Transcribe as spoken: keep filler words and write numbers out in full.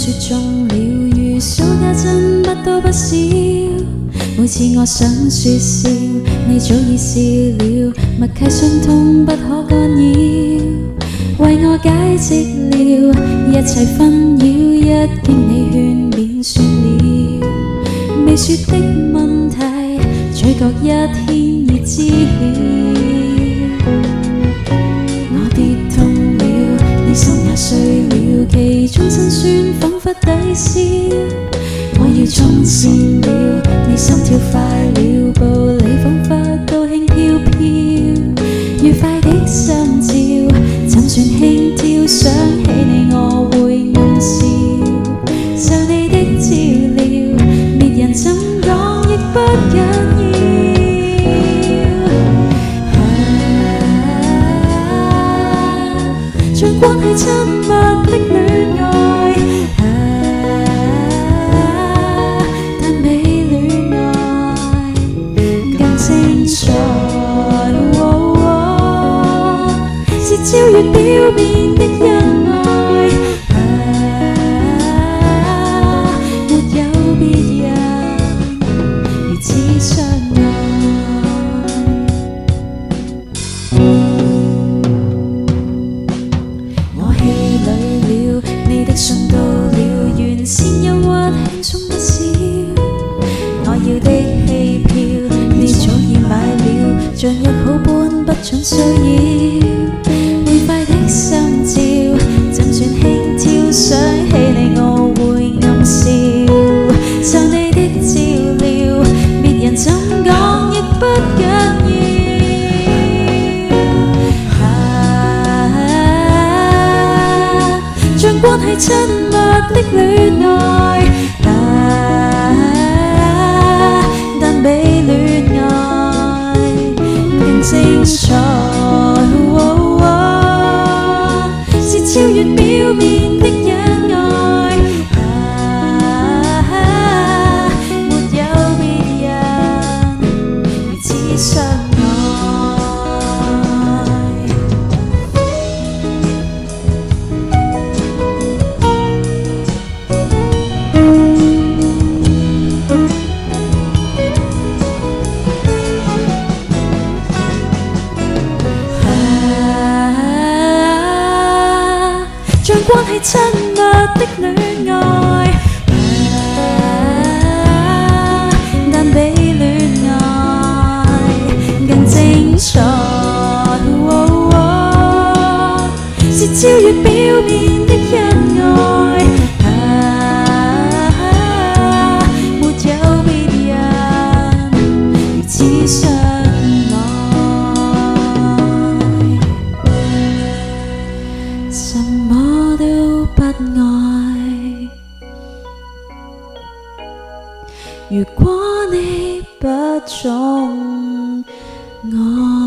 雪中了，如數家珍不多不少。每次我想說笑，你早已笑了，默契相通不可干擾。為我解釋了一切紛擾，一經你勸勉算了。未說的問題，嘴角一牽已知曉。我跌痛了，你心也碎了，其中辛酸彷彿抵消。我要衝線了，你心跳快了，步履彷彿都輕飄飄。愉快的心照，怎算輕佻？想起你我會暗笑，受你的照料，別人怎講亦不緊要。像關係親密的戀愛，但比戀愛更精彩。是超越表面的恩愛，沒有別人如此相愛。我氣餒了，你的信到了，原先憂鬱輕鬆不少。我要的戲票，你早已買了，像約好般不准騷擾。愉快的心照，怎算輕佻？想起你我會暗笑，受你的照料，別人怎講亦不緊要。像關係親密的戀愛，但比戀愛更精彩。超越表面的恩愛，沒有別人如此相關係親密的戀愛，但比戀愛更精彩。是超越表面的恩愛，沒有別人如此相愛。什麼都不愛，如果你不寵愛。